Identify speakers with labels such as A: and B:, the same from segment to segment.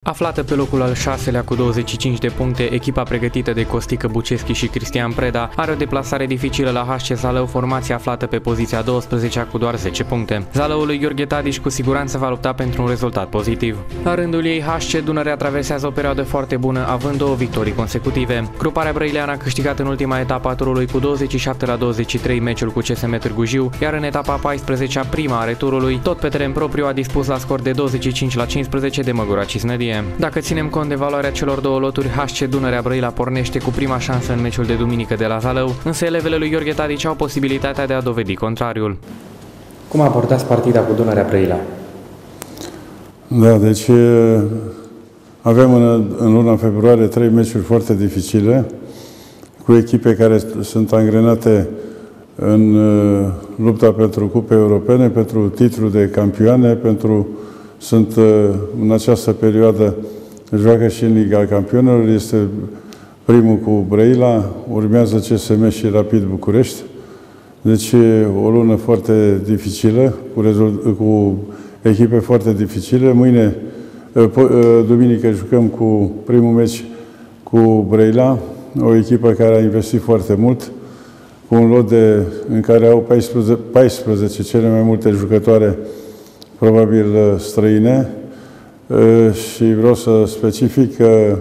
A: Aflată pe locul al 6-lea cu 25 de puncte, echipa pregătită de Costică Buceschi și Cristian Preda are o deplasare dificilă la HC Zalău, formația aflată pe poziția 12-a cu doar 10 puncte. Zalăul lui Gheorghe Tadiș cu siguranță va lupta pentru un rezultat pozitiv. La rândul ei, HC Dunărea traversează o perioadă foarte bună, având 2 victorii consecutive. Gruparea brăileană a câștigat în ultima etapă a turului cu 27-23 meciul cu CSM Târgu Jiu, iar în etapa 14-a, prima a returului, tot pe teren propriu, a dispus la scor de 25-15 de Măgura Cisnădie. Dacă ținem cont de valoarea celor două loturi, HC Dunărea Brăila pornește cu prima șansă în meciul de duminică de la Zalău, însă elevele lui Gheorghe Tadici au posibilitatea de a dovedi contrariul. Cum abordați partida cu Dunărea Brăila?
B: Da, deci avem în luna februarie 3 meciuri foarte dificile, cu echipe care sunt angrenate în lupta pentru cupe europene, pentru titlul de campioane, sunt în această perioadă, joacă și în Liga Campionilor, este primul cu Brăila, urmează CSM și Rapid București. Deci o lună foarte dificilă, cu echipe foarte dificile. Mâine, duminică, jucăm cu primul meci cu Brăila, o echipă care a investit foarte mult, cu un lot în care au 14 cele mai multe jucătoare, probabil străine, și vreau să specific că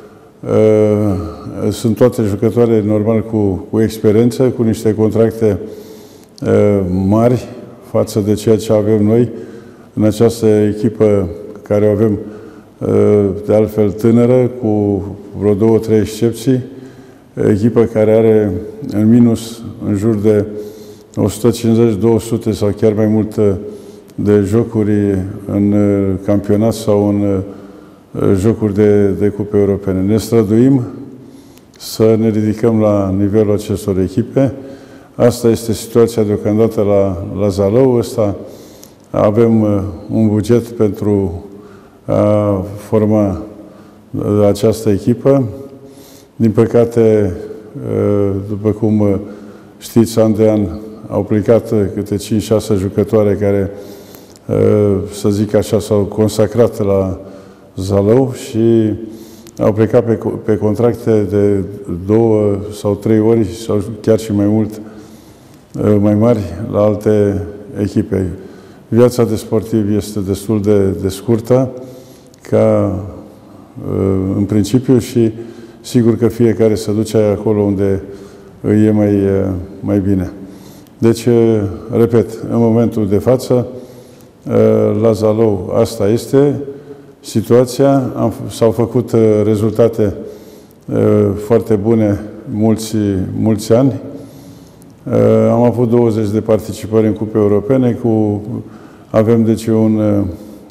B: sunt toate jucătoare normal cu experiență, cu niște contracte mari față de ceea ce avem noi în această echipă, care o avem de altfel tânără, cu vreo 2-3 excepții, echipă care are în minus în jur de 150-200 sau chiar mai mult de jocuri în campionat sau în jocuri de cupe europene. Ne străduim să ne ridicăm la nivelul acestor echipe. Asta este situația deocamdată la Zalău. Avem un buget pentru a forma această echipă. Din păcate, după cum știți, an de an au plecat câte 5-6 jucătoare care, să zic așa, s-au consacrat la Zalău și au plecat pe contracte de 2 sau 3 ori sau chiar și mai mult, mai mari, la alte echipe. Viața de sportiv este destul de scurtă, ca în principiu, și sigur că fiecare se duce acolo unde îi e mai bine. Deci, repet, în momentul de față, la Zalău asta este situația. S-au făcut rezultate foarte bune mulți ani. Am avut 20 de participări în cupe europene, avem deci un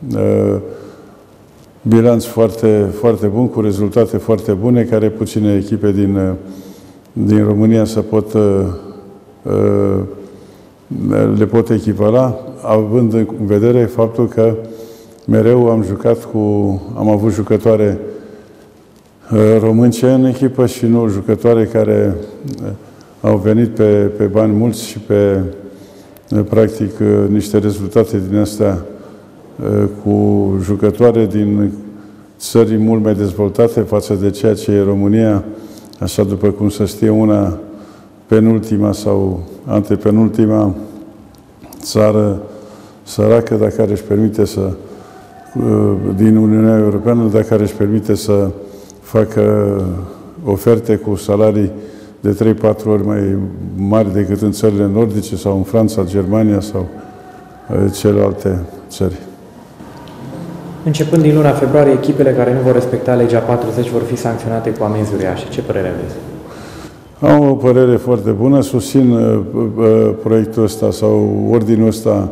B: bilanț foarte, foarte bun, cu rezultate foarte bune, care puține echipe din România le pot echivala, având în vedere faptul că mereu am avut jucătoare românce în echipă și nu jucătoare care au venit pe bani mulți și practic, niște rezultate din astea cu jucătoare din țări mult mai dezvoltate față de ceea ce e România, așa după cum se știe, una penultima sau antepenultima țară săracă, dacă își permite din Uniunea Europeană, dacă își permite să facă oferte cu salarii de 3-4 ori mai mari decât în țările nordice sau în Franța, Germania sau celelalte țări.
A: Începând din luna februarie, echipele care nu vor respecta legea 40 vor fi sancționate cu amenzi uriașe. Ce părere aveți?
B: Am o părere foarte bună. Susțin proiectul ăsta sau ordinul ăsta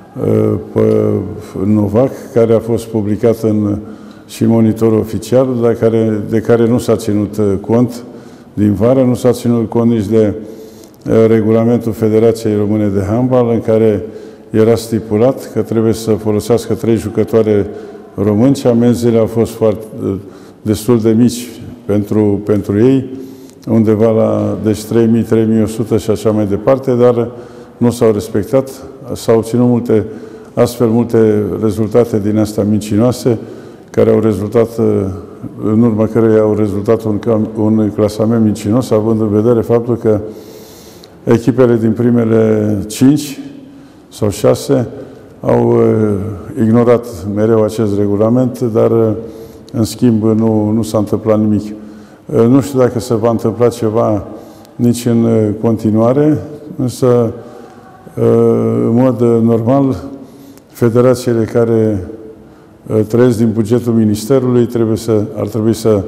B: Novac, care a fost publicat și Monitorul Oficial, de care nu s-a ținut cont din vară, nu s-a ținut cont nici de regulamentul Federației Române de Handbal, în care era stipulat că trebuie să folosească 3 jucătoare români și amenziile au fost destul de mici pentru ei, undeva deci 3.000-3.100 și așa mai departe, dar nu s-au respectat. S-au obținut multe rezultate din astea mincinoase, care au rezultat, în urma căreia au rezultat un clasament mincinos, având în vedere faptul că echipele din primele 5 sau 6 au ignorat mereu acest regulament, dar în schimb nu s-a întâmplat nimic. Nu știu dacă se va întâmpla ceva nici în continuare, însă în mod normal federațiile care trăiesc din bugetul Ministerului ar trebui să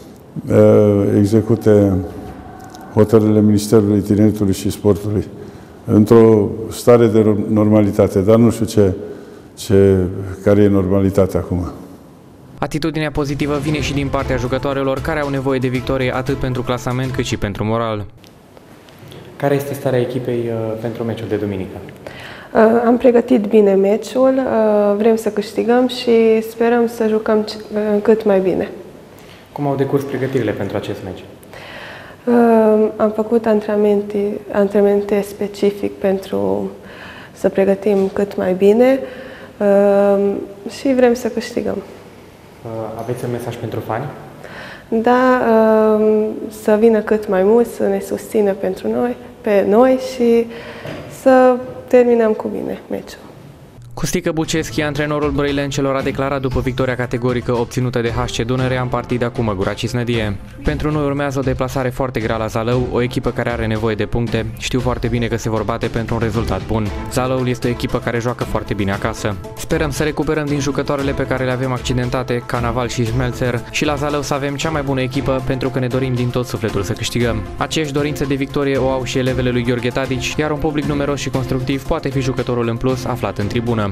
B: execute hotărârile Ministerului Tineretului și Sportului într-o stare de normalitate, dar nu știu care e normalitatea acum.
A: Atitudinea pozitivă vine și din partea jucătoarelor care au nevoie de victorie atât pentru clasament cât și pentru moral. Care este starea echipei pentru meciul de duminică?
C: Am pregătit bine meciul, vrem să câștigăm și sperăm să jucăm cât mai bine.
A: Cum au decurs pregătirile pentru acest meci?
C: Am făcut antrenamente specific pentru să pregătim cât mai bine și vrem să câștigăm.
A: Aveți un mesaj pentru fani?
C: Da, să vină cât mai mult, să ne susțină pe noi și să terminăm cu bine meciul.
A: Costică Buceschi, antrenorul brăilencelor, a declarat după victoria categorică obținută de HC Dunărea în partida cu Măgura Cisnădie. Pentru noi urmează o deplasare foarte grea la Zalău, o echipă care are nevoie de puncte. Știu foarte bine că se vor bate pentru un rezultat bun. Zalăul este o echipă care joacă foarte bine acasă. Sperăm să recuperăm din jucătoarele pe care le avem accidentate, Canaval și Schmelzer, și la Zalău să avem cea mai bună echipă, pentru că ne dorim din tot sufletul să câștigăm. Aceeași dorință de victorie o au și elevele lui Gheorghe Tadici, iar un public numeros și constructiv poate fi jucătorul în plus aflat în tribună.